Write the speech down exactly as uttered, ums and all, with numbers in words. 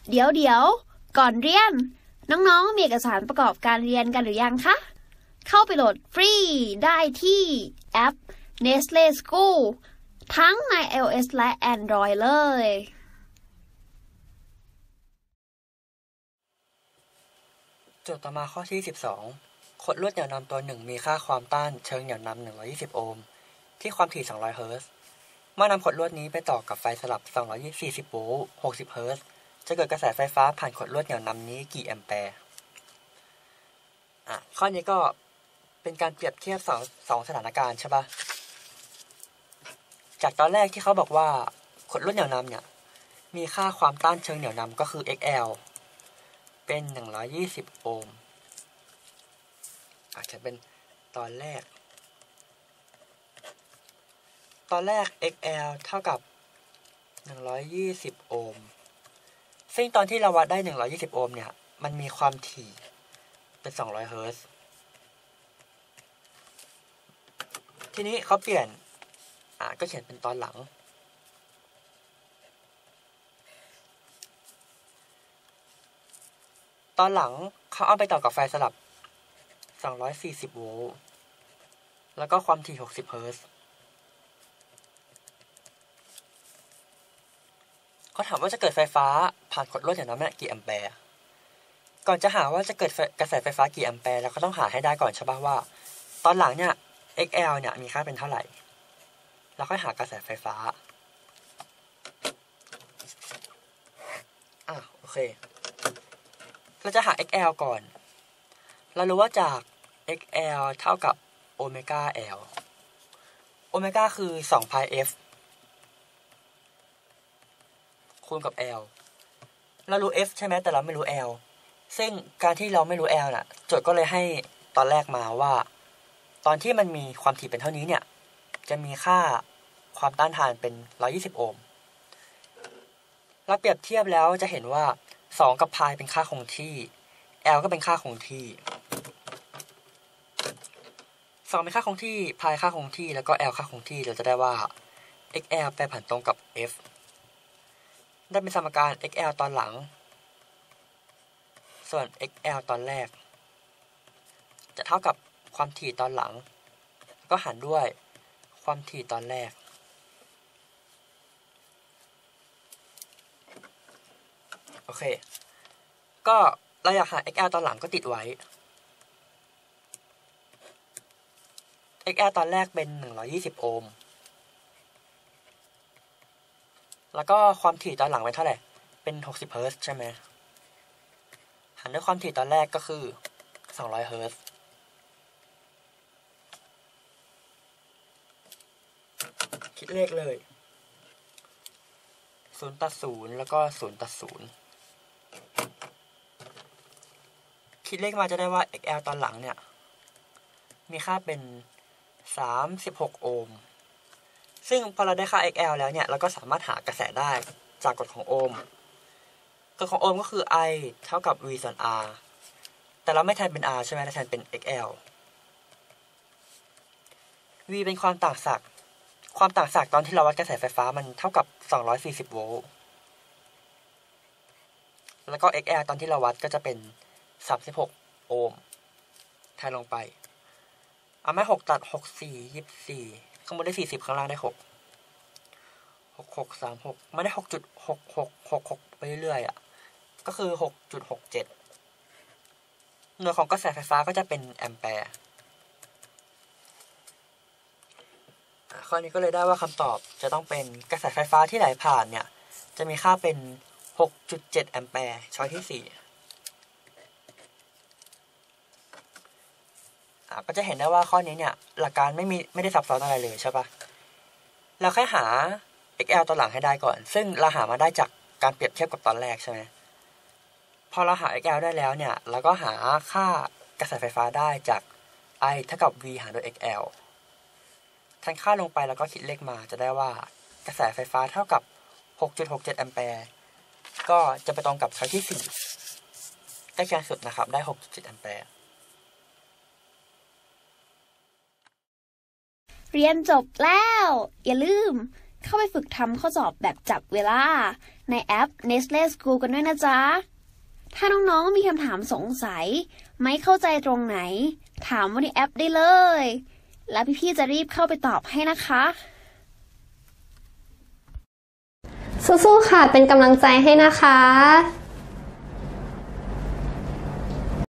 เดี๋ยวเดี๋ยวก่อนเรียนน้องๆมีเอกสารประกอบการเรียนกันหรือยังคะเข้าไปโหลดฟรีได้ที่แอป Nestle School ทั้งใน iOS และ Android เลยโจทย์ต่อมาข้อที่สิบสองขดลวดเหนี่ยวนำตัวหนึ่งมีค่าความต้านเชิงเหนี่ยวนำหนึ่งร้อยยี่สิบโอห์มที่ความถี่สองร้อยเฮิรตซ์เมื่อนำขดลวดนี้ไปต่อกับไฟสลับสองร้อยสี่สิบโวลต์หกสิบเฮิรตซ์จะเกิดกระแสไฟฟ้าผ่านขดลวดเหนี่ยวนำนี้กี่แอมแปร์อ่ะข้อนี้ก็เป็นการเปรียบเทียบสองสองสถานการณ์ใช่ปะจากตอนแรกที่เขาบอกว่าขดลวดเหนี่ยวนำเนี่ยมีค่าความต้านเชิงเหนี่ยวนำก็คือ เอ็กซ์ แอล เป็นหนึ่งร้อยยี่สิบโอห์มอาจจะเป็นตอนแรกตอนแรก เอ็กซ์ แอล เท่ากับหนึ่งร้อยยี่สิบโอห์มซึ่งตอนที่เราวัดได้หนึ่งร้อยยี่สิบโอห์มเนี่ยมันมีความถี่เป็นสองร้อยเฮิรตซ์ทีนี้เขาเปลี่ยนอ่าก็เขียนเป็นตอนหลังตอนหลังเขาเอาไปต่อกับไฟสลับสองร้อยสี่สิบโวลต์แล้วก็ความถี่หกสิบเฮิรตซ์เขาถามว่าจะเกิดไฟฟ้าผ่านขดลวดเหนี่ยวนำเนี่ยกี่แอมแปร์ก่อนจะหาว่าจะเกิดกระแสไฟฟ้ากี่แอมแปร์เราก็ต้องหาให้ได้ก่อนใช่ป่ะว่าตอนหลังเนี่ย เอ็กซ์ แอล เนี่ยมีค่าเป็นเท่าไหร่แล้วค่อยหากระแสไฟฟ้าอ่ะโอเคเราจะหา เอ็กซ์ แอล ก่อนเรารู้ว่าจาก เอ็กซ์ แอล เท่ากับโอเมก้า L โอเมก้าคือสอง pi f คูณกับ L เรารู้ F ใช่ไหมแต่เราไม่รู้ L ซึ่งการที่เราไม่รู้ L น่ะโจทย์ก็เลยให้ตอนแรกมาว่าตอนที่มันมีความถี่เป็นเท่านี้เนี่ยจะมีค่าความต้านทานเป็นหนึ่งร้อยยี่สิบโอห์มเราเปรียบเทียบแล้วจะเห็นว่าสองกับ pi เป็นค่าคงที่ L ก็เป็นค่าคงที่สองเป็นค่าคงที่ pi ค่าคงที่แล้วก็ L ค่าคงที่เราจะได้ว่า เอ็กซ์ แอล แปรผันตรงกับ F ได้เป็นสมการ เอ็กซ์ แอล ตอนหลังส่วน เอ็กซ์ แอล ตอนแรกจะเท่ากับความถี่ตอนหลังแล้วก็หารด้วยความถี่ตอนแรกโอเคก็เราอยากหา เอ็กซ์ แอล ตอนหลังก็ติดไว้ เอ็กซ์ แอล ตอนแรกเป็นหนึ่งร้อยยี่สิบโอห์มแล้วก็ความถี่ตอนหลังเป็นเท่าไหร่เป็นหกสิบเฮิรตซ์ใช่ไหมหารด้วยความถี่ตอนแรกก็คือสองร้อยเฮิรตซ์คิดเลขเลยศูนย์ตัดศูนย์แล้วก็ศูนย์ตัดศูนย์คิดเลขมาจะได้ว่า เอ็กซ์ แอล ตอนหลังเนี่ยมีค่าเป็นสามสิบหกโอห์มซึ่งพอเราได้ค่า เอ็กซ์ แอล แล้วเนี่ยเราก็สามารถหากระแสได้จากกฎของโอห์มกฎของโอห์มก็คือ I เท่ากับ V ส่วน R แต่เราไม่แทนเป็น R ใช่ไหมเราแทนเป็น เอ็กซ์ แอล V เป็นความต่างศักย์ความต่างศักย์ตอนที่เราวัดกระแสไฟฟ้ามันเท่ากับสองร้อยสี่สิบโวลต์แล้วก็ เอ็กซ์ แอล ตอนที่เราวัดก็จะเป็นสามสิบหกโอห์มแทนลงไปเอาไม้หกตัดหก สี่ ยี่สิบสี่ข้างบนได้สี่สิบข้างล่างได้หก หก หก สาม หกไม่ได้ หกจุดหกหกหกหก ไปเรื่อยๆอ่ะก็คือ หกจุดหกเจ็ด หน่วยของกระแสไฟฟ้าก็จะเป็นแอมแปร์ข้อนี้ก็เลยได้ว่าคำตอบจะต้องเป็นกระแสไฟฟ้าที่ไหลผ่านเนี่ยจะมีค่าเป็น หกจุดเจ็ด แอมแปร์ช้อยที่สี่อ่ะก็จะเห็นได้ว่าข้อนี้เนี่ยหลักการไม่มีไม่ได้ซับซ้อนอะไรเลยใช่ปะเราแค่หา เอ็กซ์ แอล ตอนหลังให้ได้ก่อนซึ่งเราหามาได้จากการเปรียบเทียบกับตอนแรกใช่ไหมพอเราหา เอ็กซ์ แอล ได้แล้วเนี่ยเราก็หาค่ากระแสไฟฟ้าได้จาก I เท่ากับ V หารด้วย เอ็กซ์ แอล แทนค่าลงไปแล้วก็คิดเลขมาจะได้ว่ากระแสไฟฟ้าเท่ากับ หกจุดหกเจ็ด แอมแปร์ก็จะไปตรงกับช้อยที่สี่ใกล้เคียงสุดนะครับได้ หกจุดเจ็ด แอมแปร์เรียนจบแล้วอย่าลืมเข้าไปฝึกทำข้อสอบแบบจับเวลาในแอป Nestle School กันด้วยนะจ๊ะถ้าน้องๆมีคำถามสงสัยไม่เข้าใจตรงไหนถามว่าในแอปได้เลยและพี่ๆจะรีบเข้าไปตอบให้นะคะสู้ๆค่ะเป็นกำลังใจให้นะคะ